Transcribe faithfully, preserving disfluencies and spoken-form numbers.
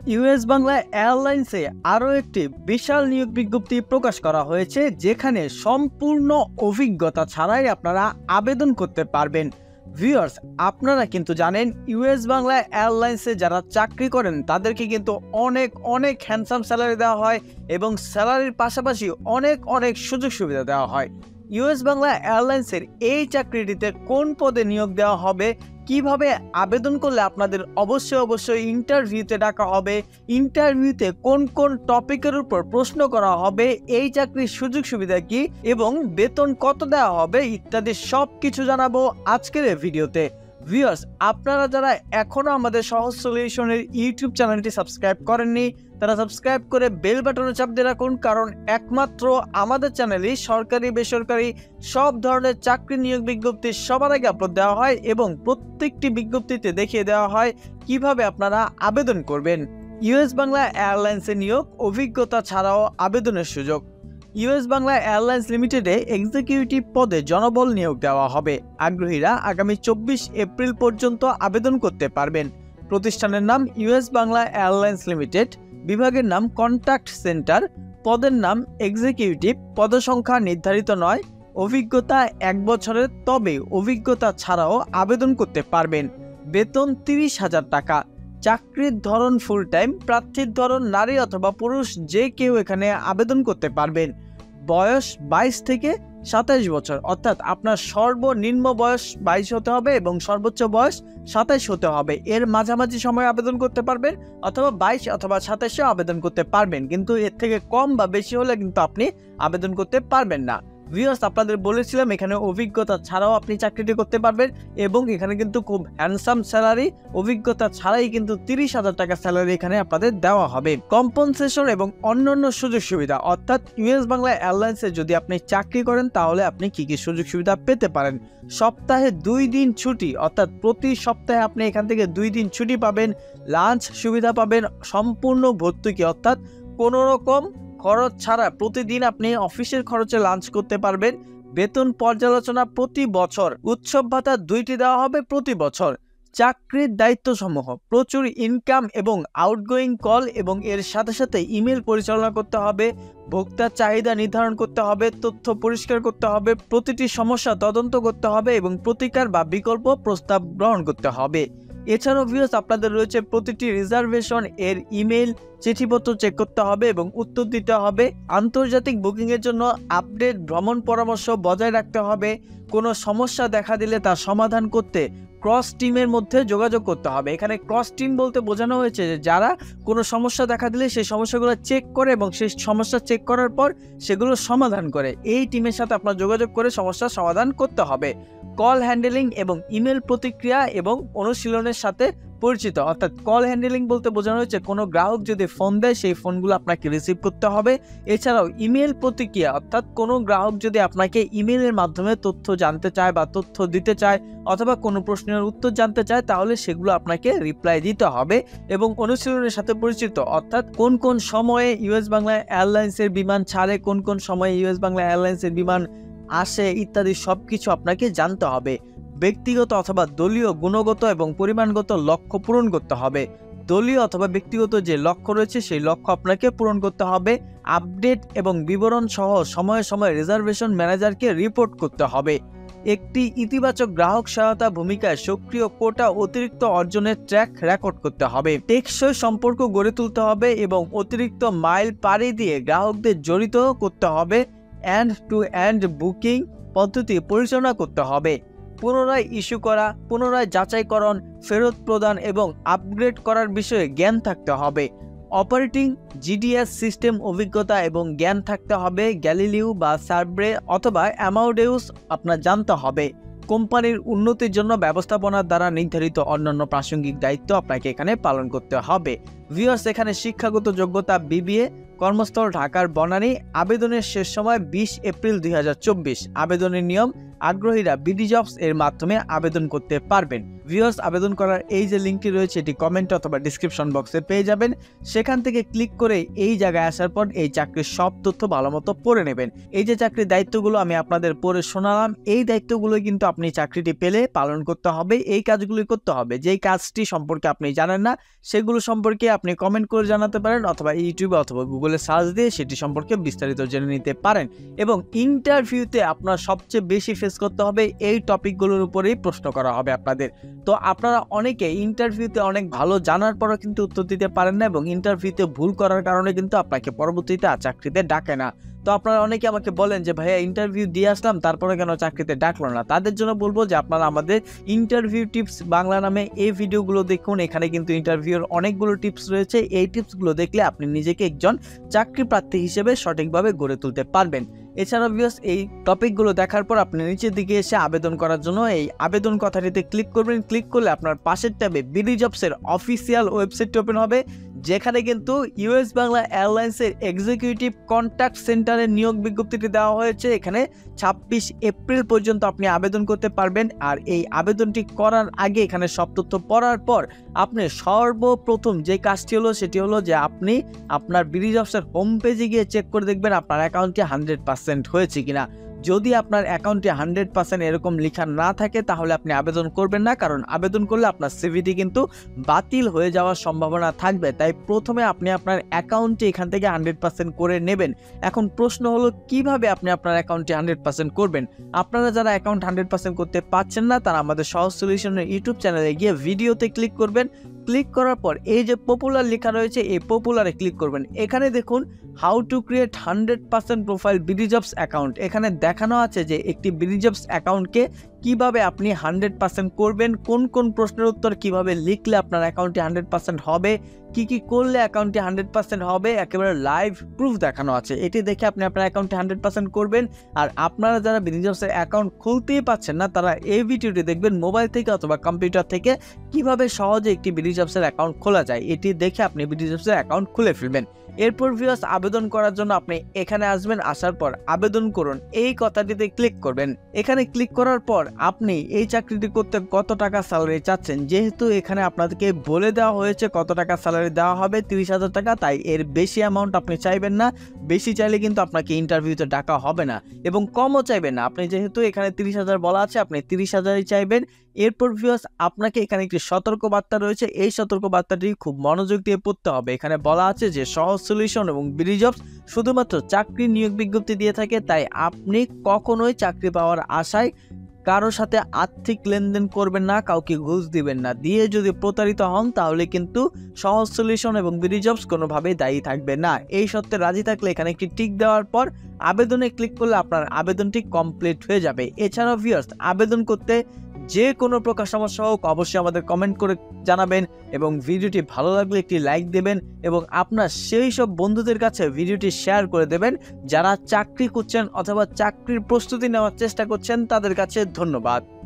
US Bangla এয়ারলাইন্সে আরও একটি বিশাল নিয়োগ বিজ্ঞপ্তি প্রকাশ করা হয়েছে, যেখানে সম্পূর্ণ অভিজ্ঞতা ছাড়াই আপনারা আবেদন করতে পারবেন। ভিউয়ার্স, আপনারা কিন্তু জানেন ইউএস বাংলা এয়ারলাইন্সে যারা চাকরি করেন তাদেরকে কিন্তু অনেক অনেক হ্যান্ডসাম স্যালারি দেওয়া হয় এবং স্যালারির পাশাপাশি অনেক অনেক সুযোগ সুবিধা দেওয়া হয়। ইউএস বাংলা এয়ারলাইন্সের এই চাকরিটিতে কোন পদে নিয়োগ দেওয়া হবে, কিভাবে আবেদন করলে আপনাদের অবশ্যই অবশ্যই ইন্টারভিউতে ডাকা হবে, ইন্টারভিউতে কোন কোন টপিকের উপর প্রশ্ন করা হবে, এই চাকরির সুযোগ সুবিধা কি এবং বেতন কত দেওয়া হবে ইত্যাদি সব কিছু জানাবো আজকের এই ভিডিওতে। ভিউয়ার্স, আপনারা যারা এখনো আমাদের সহজ সলিউশনের ইউটিউব চ্যানেলটি সাবস্ক্রাইব করেননি তারা সাবস্ক্রাইব করে বেল বাটনে চাপ দিয়ে রাখুন, কারণ একমাত্র আমাদের চ্যানেলে সরকারি বেসরকারি সব ধরনের চাকরি নিয়োগ বিজ্ঞপ্তি সবার আগে আপলোড দেওয়া হয় এবং প্রত্যেকটি বিজ্ঞপ্তিতে দেখিয়ে দেওয়া হয় কিভাবে আপনারা আবেদন করবেন। ইউএস বাংলা এয়ারলাইন্সে নিয়োগ, অভিজ্ঞতা ছাড়াও আবেদনের সুযোগ। ইউএস বাংলা এয়ারলাইন্স লিমিটেডে এক্সিকিউটিভ পদে জনবল নিয়োগ দেওয়া হবে। আগ্রহীরা আগামী চব্বিশ এপ্রিল পর্যন্ত আবেদন করতে পারবেন। প্রতিষ্ঠানের নাম ইউএস বাংলা এয়ারলাইন্স লিমিটেড, বিভাগের নাম কন্ট্যাক্ট সেন্টার, পদের নাম এক্সিকিউটিভ, পদসংখ্যা নির্ধারিত নয়, অভিজ্ঞতা এক বছরের, তবে অভিজ্ঞতা ছাড়াও আবেদন করতে পারবেন। বেতন তিরিশ হাজার টাকা। চাকরির ধরন ফুল টাইম, প্রার্থীর ধরন নারী অথবা পুরুষ যে কেউ এখানে আবেদন করতে পারবেন। বয়স বাইশ থেকে সাতাইশ বছর, অর্থাৎ আপনার সর্বনিম্ন বয়স বাইশ হতে হবে এবং সর্বোচ্চ বয়স সাতাইশ হতে হবে। এর মাঝামাঝি সময় আবেদন করতে পারবেন অথবা বাইশ অথবা সাতাইশে আবেদন করতে পারবেন, কিন্তু এর থেকে কম বা বেশি হলে কিন্তু আপনি আবেদন করতে পারবেন না। ভিউয়ার্স, আপনাদের বলেছিলাম এখানে অভিজ্ঞতা ছাড়াও আপনি চাকরিটি করতে পারবেন এবং এখানে কিন্তু খুব হ্যান্ডসাম স্যালারি, অভিজ্ঞতা ছাড়াই কিন্তু তিরিশ হাজার টাকা স্যালারি এখানে আপনাদের দেওয়া হবে। কম্পনসেশন এবং অন্যান্য সুযোগ সুবিধা, অর্থাৎ ইউএস বাংলা এয়ারলাইন্সে যদি আপনি চাকরি করেন তাহলে আপনি কি কি সুযোগ সুবিধা পেতে পারেন। সপ্তাহে দুই দিন ছুটি, অর্থাৎ প্রতি সপ্তাহে আপনি এখান থেকে দুই দিন ছুটি পাবেন। লাঞ্চ সুবিধা পাবেন, সম্পূর্ণ ভর্তুকি, অর্থাৎ কোনো রকম খরচ ছাড়া প্রতিদিন আপনি অফিসের খরচে লাঞ্চ করতে পারবেন। বেতন পর্যালোচনা প্রতি বছর, উৎসব ভাতা দুইটি দেওয়া হবে প্রতি বছর। চাকরির দায়িত্ব সমূহ, প্রচুর ইনকাম এবং আউটগোয়িং কল এবং এর সাথে সাথে ইমেল পরিচালনা করতে হবে, ভোক্তার চাহিদা নির্ধারণ করতে হবে, তথ্য পরিষ্কার করতে হবে, প্রতিটি সমস্যা তদন্ত করতে হবে এবং প্রতিকার বা বিকল্প প্রস্তাব গ্রহণ করতে হবে। এছাড়াও ভিউয়ার্স, আপনাদের রয়েছে প্রতিটি রিজার্ভেশন এর ইমেল চিঠিপত্র চেক করতে হবে এবং উত্তর দিতে হবে। আন্তর্জাতিক বুকিংয়ের জন্য আপডেট ভ্রমণ পরামর্শ বজায় রাখতে হবে। কোনো সমস্যা দেখা দিলে তা সমাধান করতে ক্রস টিমের মধ্যে যোগাযোগ করতে হবে। এখানে ক্রস টিম বলতে বোঝানো হয়েছে যে যারা কোনো সমস্যা দেখা দিলে সেই সমস্যাগুলো চেক করে এবং সেই সমস্যা চেক করার পর সেগুলো সমাধান করে, এই টিমের সাথে আপনার যোগাযোগ করে সমস্যার সমাধান করতে হবে। কল হ্যান্ডেলিং এবং ইমেল প্রতিক্রিয়া এবং অনুশীলনের সাথে পরিচিত, অর্থাৎ কল হ্যান্ডেলিং বলতে বোঝানো হয়েছে কোনো গ্রাহক যদি ফোন দেয় সেই ফোনগুলো আপনাকে রিসিভ করতে হবে। এছাড়াও ইমেল প্রতিক্রিয়া, অর্থাৎ কোনো গ্রাহক যদি আপনাকে ইমেলের মাধ্যমে তথ্য জানতে চায় বা তথ্য দিতে চায় অথবা কোনো প্রশ্নের উত্তর জানতে চায় তাহলে সেগুলো আপনাকে রিপ্লাই দিতে হবে। এবং অনুশীলনের সাথে পরিচিত, অর্থাৎ কোন কোন সময়ে ইউএস বাংলা এয়ারলাইন্সের বিমান ছাড়ে, কোন কোন সময়ে ইউএস বাংলা এয়ারলাইন্সের বিমান আসে ইত্যাদি সব কিছু আপনাকে জানতে হবে। ব্যক্তিগত অথবা দলীয় গুণগত এবং পরিমাণগত লক্ষ্য পূরণ করতে হবে। দলীয় অথবা ব্যক্তিগত যে লক্ষ্য রয়েছে সেই লক্ষ্য আপনাকে পূরণ করতে হবে। আপডেট এবং বিবরণ সহ সময়ে সময়ে রিজার্ভেশন ম্যানেজারকে রিপোর্ট করতে হবে। একটি ইতিবাচক গ্রাহক সহায়তা ভূমিকায় সক্রিয় কোটা অতিরিক্ত অর্জনের ট্র্যাক রেকর্ড করতে হবে। টেকসই সম্পর্ক গড়ে তুলতে হবে এবং অতিরিক্ত মাইল পাড়ি দিয়ে গ্রাহকদের জড়িত করতে হবে। এন্ড টু এন্ড বুকিং পদ্ধতি পরিচালনা করতে হবে। পুনরায় ইস্যু করা, পুনরায় যাচাইকরণ, ফেরত প্রদান এবং আপগ্রেড করার বিষয়ে জ্ঞান থাকতে হবে। অপারেটিং জিডিএস সিস্টেম অভিজ্ঞতা এবং জ্ঞান থাকতে হবে। গ্যালিলিও বা সার্ব্রে অথবা অ্যামাউডেউস আপনার জানতে হবে। কোম্পানির উন্নতির জন্য ব্যবস্থাপনার দ্বারা নির্ধারিত অন্যান্য প্রাসঙ্গিক দায়িত্ব আপনাকে এখানে পালন করতে হবে। ভিউয়ার্স, এখানে শিক্ষাগত যোগ্যতা বিবিএ, কর্মস্থল ঢাকার বনানী। আবেদনের শেষ সময় বিশ এপ্রিল দুই হাজার চব্বিশ। আবেদনের নিয়ম, আগ্রহীরা বিডি জবস এর মাধ্যমে আবেদন করতে পারবেন। ভিউয়ার্স, আবেদন করার এই যে লিঙ্কটি রয়েছে এটি কমেন্ট অথবা ডিসক্রিপশন বক্সে পেয়ে যাবেন। সেখান থেকে ক্লিক করে এই জায়গায় আসার পর এই চাকরির সব তথ্য ভালো মতো পড়ে নেবেন। এই যে চাকরির দায়িত্বগুলো আমি আপনাদের পড়ে শোনালাম, এই দায়িত্বগুলো কিন্তু আপনি চাকরিটি পেলে পালন করতে হবে। এই কাজগুলি করতে হবে। যেই কাজটি সম্পর্কে আপনি জানেন না সেগুলো সম্পর্কে আপনি কমেন্ট করে জানাতে পারেন অথবা ইউটিউবে অথবা গুগলে সার্চ দিয়ে সেটি সম্পর্কে বিস্তারিত জেনে নিতে পারেন। এবং ইন্টারভিউতে আপনার সবচেয়ে বেশি ফেস করতে হবে এই টপিকগুলোর উপরেই প্রশ্ন করা হবে আপনাদের। তো আপনারা অনেকে ইন্টারভিউতে অনেক ভালো জানার পরও কিন্তু উত্তর দিতে পারেন না এবং ইন্টারভিউতে ভুল করার কারণে কিন্তু আপনাকে পরবর্তীতে আর চাকরিতে ডাকে না। তো আপনারা অনেকে আমাকে বলেন যে ভাইয়া ইন্টারভিউ দিয়ে আসলাম তারপরে কেন চাকরিতে ডাকলো না। তাদের জন্য বলবো যে আপনারা আমাদের ইন্টারভিউ টিপস বাংলা নামে এই ভিডিওগুলো দেখুন। এখানে কিন্তু ইন্টারভিউর অনেকগুলো টিপস রয়েছে। এই টিপসগুলো দেখলে আপনি নিজেকে একজন চাকরি প্রার্থী হিসেবে সঠিকভাবে গড়ে তুলতে পারবেন। এছাড়াও ভিউয়ার্স, এই টপিকগুলো দেখার পর আপনি নিচের দিকে এসে আবেদন করার জন্য এই আবেদন কথাটিতে ক্লিক করবেন। ক্লিক করলে আপনার পাশের ট্যাবে বিডি জবসের অফিসিয়াল ওয়েবসাইটটি ওপেন হবে, যেখানে কিন্তু ইউএস বাংলা এয়ারলাইন্সের এক্সিকিউটিভ কন্ট্যাক্ট সেন্টারের নিয়োগ বিজ্ঞপ্তিটি দেওয়া হয়েছে। এখানে ছাব্বিশ এপ্রিল পর্যন্ত আপনি আবেদন করতে পারবেন। আর এই আবেদনটি করার আগে এখানে সব তথ্য পড়ার পর আপনি সর্বপ্রথম যে কাজটি হলো সেটি হলো যে আপনি আপনার বিডি জবসের হোম পেজে গিয়ে চেক করে দেখবেন আপনার অ্যাকাউন্টটি হান্ড্রেড পার্সেন্ট হয়েছে কিনা। যদি আপনার অ্যাকাউন্টে হান্ড্রেড পার্সেন্ট এরকম লেখা না থাকে তাহলে আপনি আবেদন করবেন না, কারণ আবেদন করলে আপনার সিভিটি কিন্তু বাতিল হয়ে যাওয়ার সম্ভাবনা থাকবে। তাই প্রথমে আপনি আপনার অ্যাকাউন্টে এখান থেকে হান্ড্রেড পার্সেন্ট করে নেবেন। এখন প্রশ্ন হলো কিভাবে আপনি আপনার অ্যাকাউন্টে হান্ড্রেড পার্সেন্ট করবেন। আপনারা যারা অ্যাকাউন্ট হান্ড্রেড পার্সেন্ট করতে পারছেন না তারা আমাদের সহজ সলিউশনের ইউটিউব চ্যানেলে গিয়ে ভিডিওতে ক্লিক করবেন। ক্লিক করার পর এই যে পপুলার লেখা রয়েছে এই পপুলারে ক্লিক করবেন। এখানে দেখুন how to create hundred percent profile BD jobs account. এখানে দেখানো আছে যে একটি বিডি জবস অ্যাকাউন্টকে কিভাবে আপনি হান্ড্রেড পার্সেন্ট করবেন, কোন কোন প্রশ্নের উত্তর কিভাবে লিখলে আপনার অ্যাকাউন্টে হান্ড্রেড পার্সেন্ট হবে, কি কি করলে অ্যাকাউন্টে হান্ড্রেড পার্সেন্ট হবে, একেবারে লাইভ প্রুফ দেখানো আছে। এটি দেখে আপনি আপনার অ্যাকাউন্টে হান্ড্রেড পার্সেন্ট করবেন। আর আপনারা যারা বিডি জবসের অ্যাকাউন্ট খুলতেই পাচ্ছেন না তারা এই ভিডিওটি দেখবেন মোবাইল থেকে অথবা কম্পিউটার থেকে কিভাবে সহজে একটি বিডি জবসের অ্যাকাউন্ট খোলা যায়। এটি দেখে আপনি বিডি জবসের অ্যাকাউন্ট খুলে ফেলবেন। এরপর ভিউয়ার্স, আবেদন করার জন্য আপনি এখানে আসবেন। আসার পর আবেদন করুন এই কথাটিতে ক্লিক করবেন। এখানে ক্লিক করার পর আপনি এই চাকরিটি করতে কত টাকা স্যালারি চাচ্ছেন, যেহেতু এখানে আপনাদেরকে বলে দেওয়া হয়েছে কত টাকা স্যালারি দেওয়া হবে, তিরিশ হাজার টাকা, তাই এর বেশি অ্যামাউন্ট আপনি চাইবেন না। বেশি চাইলে কিন্তু আপনাকে ইন্টারভিউতে ডাকা হবে না এবং কমও চাইবেন না। আপনি যেহেতু এখানে তিরিশ হাজার বলা আছে আপনি তিরিশ হাজারই চাইবেন। এরপর ভিউয়ার্স, আপনাকে এখানে একটি সতর্ক বার্তা রয়েছে, এই সতর্ক বার্তাটি খুব মনোযোগ দিয়ে পড়তে হবে। এখানে বলা আছে যে সহজ সলিউশন এবং বিডি জবস শুধুমাত্র চাকরি নিয়োগ বিজ্ঞপ্তি দিয়ে থাকে, তাই আপনি কখনোই চাকরি পাওয়ার আশায় কারোর সাথে আর্থিক লেনদেন করবেন না, কাউকে ঘুষ দিবেন না। দিয়ে যদি প্রতারিত হন তাহলে কিন্তু সহজ সলিউশন এবং বিডি জবস কোনোভাবেই দায়ী থাকবে না। এই সত্ত্বে রাজি থাকলে এখানে একটি টিক দেওয়ার পর আবেদনে ক্লিক করলে আপনার আবেদনটি কমপ্লিট হয়ে যাবে। এছাড়াও ভিউয়ার্স, আবেদন করতে যে কোনো প্রকার সমস্যা হোক অবশ্যই আমাদের কমেন্ট করে জানাবেন এবং ভিডিওটি ভালো লাগলে একটি লাইক দেবেন এবং আপনার সেই সব বন্ধুদের কাছে ভিডিওটি শেয়ার করে দেবেন যারা চাকরি করছেন অথবা চাকরির প্রস্তুতি নেওয়ার চেষ্টা করছেন। তাদের কাছে ধন্যবাদ।